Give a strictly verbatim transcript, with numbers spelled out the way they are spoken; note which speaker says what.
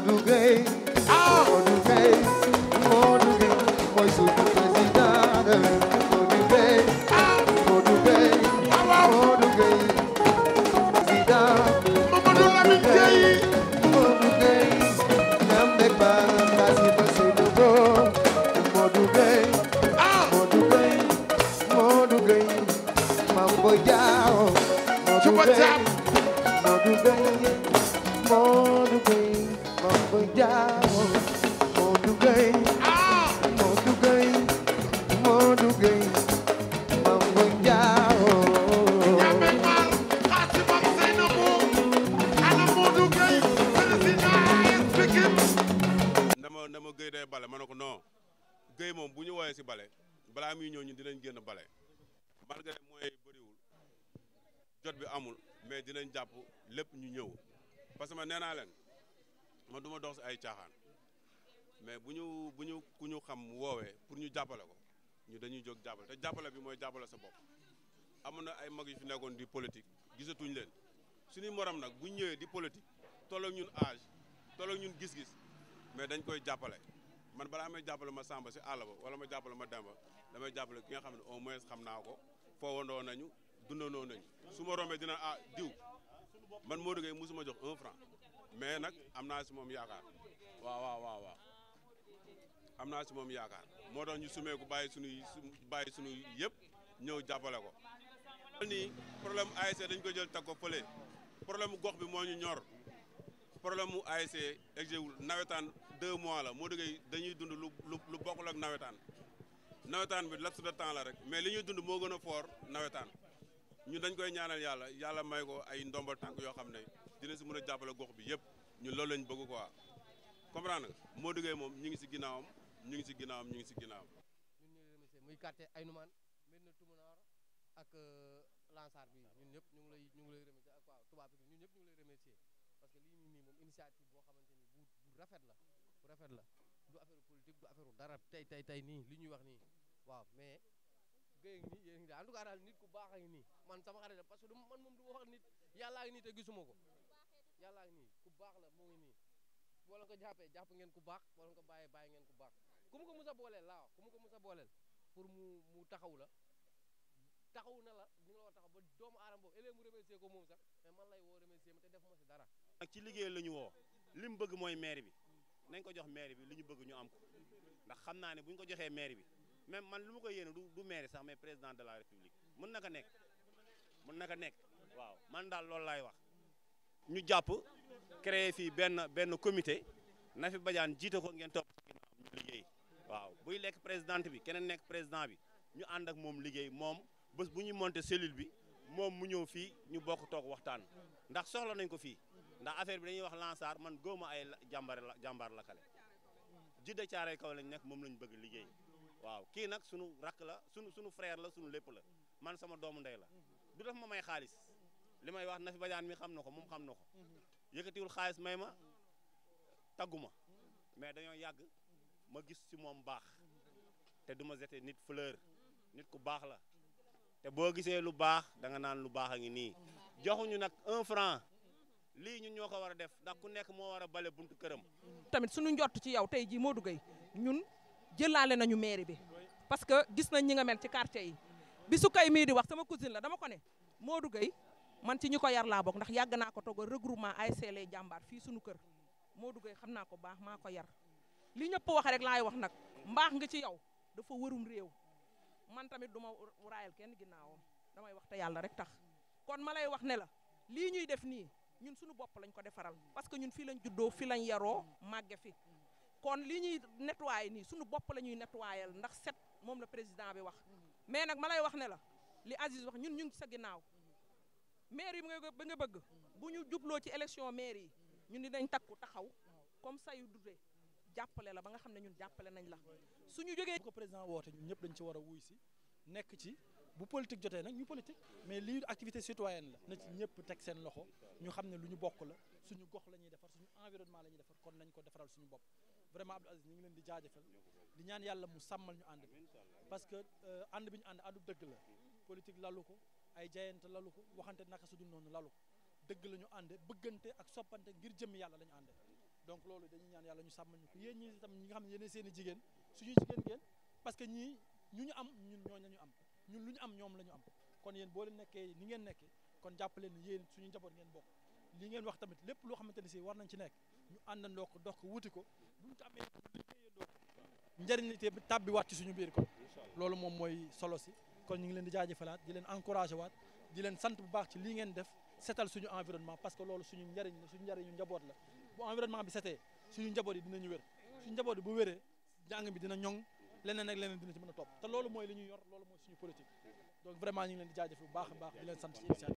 Speaker 1: Modou Gueye Modou Gueye Modou Gueye mooy suñu président Modou Gueye Modou Gueye Modou Gueye président
Speaker 2: Mamadou Lamine Gueye
Speaker 1: Modou Gueye Nambe Ba Bassirou Seydou Go Modou Gueye Modou Gueye Modou Gueye Mambo Diao Modou Gueye Modou Gueye Modou Gueye Mambo Diao Modou Gueye Modou Gueye Modou Gueye Mambo Diao
Speaker 2: Ñambe Mal Xaasim ak Seynabou ana Modou Gueye président A S Pikine
Speaker 3: ndama ndama Gueye day bale ma ne ko non Gueye moom bu ñu woowee si bale balaa muy ñëw ñun dinañ génn bale malgré mooy bëriwul jot bi amul mais dinañ jàpp lépp ñu ñëw parce que man nee naa leen man du ma dox si ay caaxaan mais bu ñu bu ñu ku ñu xam woowee pour ñu jàppale ko ñu dañuy jóg jàppale te jàppale bi mooy jàppale sa bopp amoon na ay mag yu fi nekkoon di politique gisatuñ leen suñuy morom nag bu ñu ñëwee di politique tolloog ñun âge tolloog ñun gis-gis mais dañ koy jàppale man balaa may jàppale ma Samba si àll ba wala ma jàppale ma Demba damay jàppale ki nga xam ne au moins xam naa ko foowandoo nañu dundandoo nañu su ma rombee dina ah diw man Modou Gueye musuma jox un franc mais nag am naa si moom yaakaar waaw waaw waaw waaw am naa si moom yaakaar moo tax ñu sumee ku bàyyi sunuy bàyyi sunu yëpp ñëw jàppale ko. nii problème mu A S C dañ ko jël teg ko fële problème mu gox bi moo ñu ñor problème mu A S C exewul nawetaan deux mois la Modou Gueye dañuy dund lu lu lu bokkul ak nawetaan nawetaan bi laps de temps la rek mais li ñuy dund moo gën a fort nawetaan. ñun dañ koy ñaanal yàlla yàlla may ko ay ndomba tànk yoo xam ne dina si mën a jàppale gox bi yëpp ñun loolu lañ bëgg quoi comprendre nga Modou Gueye moom ñu ngi si ginnaawam ñu ngi si ginnaawam ñu ngi si ginnaawam.
Speaker 4: ñun ñu ngi remercier muy quartier Aynoumane Médina Toumounor ak Lansar bi ñun ñëpp ñu ngi lay ñu ngi lay remercier ak waaw tubaab bi ñun ñëpp ñu ngi lay remercier parce que lii nii nii moom initiative boo xamante ni bu bu rafet la bu rafet la du affaire politique du affaire dara tey tey tey nii li ñuy wax nii waaw mais. Gueye ngi nii yéen ngi en tout cas daal nit ku baax a ngi nii man sama xarit la parce que du man moom du ma wax nit yàllaa ngi nii te gisuma ko yàllaa ngi nii ku baax la mu ngi nii boo leen ko jàppee jàpp ngeen ku baax boo leen ko bàyyee bàyyi ngeen ku baax ku mu ko mus a booleel laa wax ku mu ko mus a booleel pour mu mu taxaw la taxaw na la ni nga la war taxaw ba doomu aadama boobu ëllëg mu remercier ko moom sax mais man lay woo remercier ma te def ma si dara.
Speaker 5: ak ci liggéey la ñu woo li mu bëgg mooy maire bi nañ ko jox maire bi li ñu bëgg ñu am ko ndax xam naa ne bu ñu ko joxee maire bi même man lu ma koy yéene du du maire sax mais président de la république mën na ko nekk mën na ko nekk waaw man daal loolu laay wax ñu jàpp créer fii benn benn comité na fi bajaan jiite ko ngeen topp ñu liggéey waaw buy lekk présidente bi keneen nekk président bi ñu ànd ak moom liggéey moom bés bu ñu monter cellule bi moom mu ñëw fii ñu bokk toog waxtaan ndax soxla nañ ko fii ndax affaire bi dañuy wax Lansar man góoma ay jàmbar la jàmbaar la kale jidda caaray kaw lañ nekk moom lañ bëgg liggéey waaw kii nag sunu rakk la sunu sunu frère la sunu lépp la man sama doomu ndey la du def ma may xaalis li may wax na fi bajaan mi xam na ko moom xam na ko yëkkatiwul xaalis may ma taggu ma mais dañoo yàgg ma gis ci moom baax te du ma jete nit fleur nit ku baax la te boo gisee lu baax da nga naan lu baax a ngi nii joxuñu nag un franc lii ñun ñoo ko war a def ndax ku nekk moo war a bale buntu këram.
Speaker 6: tamit suñu njott ci yow tey jii Modou Gueye ñun jëlaale nañu mairie bi parce que gis nañ ñi nga mel ci quartier yi bi su kay mii di wax sama cousine la dama ko ne Modou Gueye man ci ñu ko yar laa bokk ndax yàgg naa ko toog regroupement A S C les jàmbaar fii suñu kër Modou Gueye xam naa ko baax maa ko yar li ñëpp wax rek laay wax nag mbaax nga ci yow dafa wërum réew man tamit du ma raayal kenn ginnaawam damay wax te yàlla rek tax kon ma lay wax ne la lii ñuy def nii ñun suñu bopp lañ ko defaral parce que ñun fii lañ juddoo fii lañ yaroo màgge fi kon lii ñuy nettoyé nii suñu bopp la ñuy nettoyal ndax set moom la président bi wax mais nag ma lay wax ne la li Aziz wax ñun ñu ngi sa ginnaaw maire yi ba nga bëgg bu ñu jubloo ci élection maire yi ñun dinañ takku taxaw comme ça yu dudee jàppale la ba nga xam ne ñun jàppale nañ la suñu jógee
Speaker 7: ko président woote ñun ñëpp dañ ci war a wuy si nekk ci bu politique jotee nag ñu politique mais lii activité citoyenne la na ci ñëpp teg seen loxo ñu xam ne lu ñu bokk la suñu gox la ñuy defar suñu environnement la ñuy defar kon nañ ko defaral suñu bopp vraiment Abdou Aziz ñu ngi leen di jaajëfal di ñaan yàlla mu sàmmal ñu ànd bi parce que ànd bi ñu ànd àndu dëgg la politique lalu ko ay jayante lalu ko waxante naka su dul noonu lalu ko dëgg la ñu ànd bëggante ak soppante ngir jëmmi yàlla la ñu ànd donc loolu dañuy ñaan yàlla ñu sàmmal ñu ko yéen ñi itam ñi nga xam ne yéen seen i jigéen suñuy jigéen ngeen parce que ñii ñu ñu am ñun ñooñu la ñu am ñun lu ñu am ñoom la ñu am kon yéen boo leen nekkee ni ngeen nekkee kon jàppaleen ni yéen suñu njaboot ngeen bokk li ngeen wax tamit lépp loo xamante ne si war nañ ci nekk ñu àndandoo ko dox ko wuti ko buñ ko amee liggéeyandoo ko njëriñ li te tàbbi waat ci suñu biir kon loolu moom mooy solo si kon ñu ngi leen di jaajëfalaat di leen encouragé waat di leen sant bu baax ci lii ngeen def setal suñu environnement parce que loolu suñu njëriñ la suñu njëriñu njaboot la bu environnement bi setee suñu njaboot yi dinañu wér suñu njaboot yi bu wéree jàng bi dina ñoŋ leneen ak leneen dina ci mën a topp te loolu mooy li ñuy yor loolu mooy suñu politique donc vraiment ñu ngi leen di jaajëf bu baax a baax di leen sant ci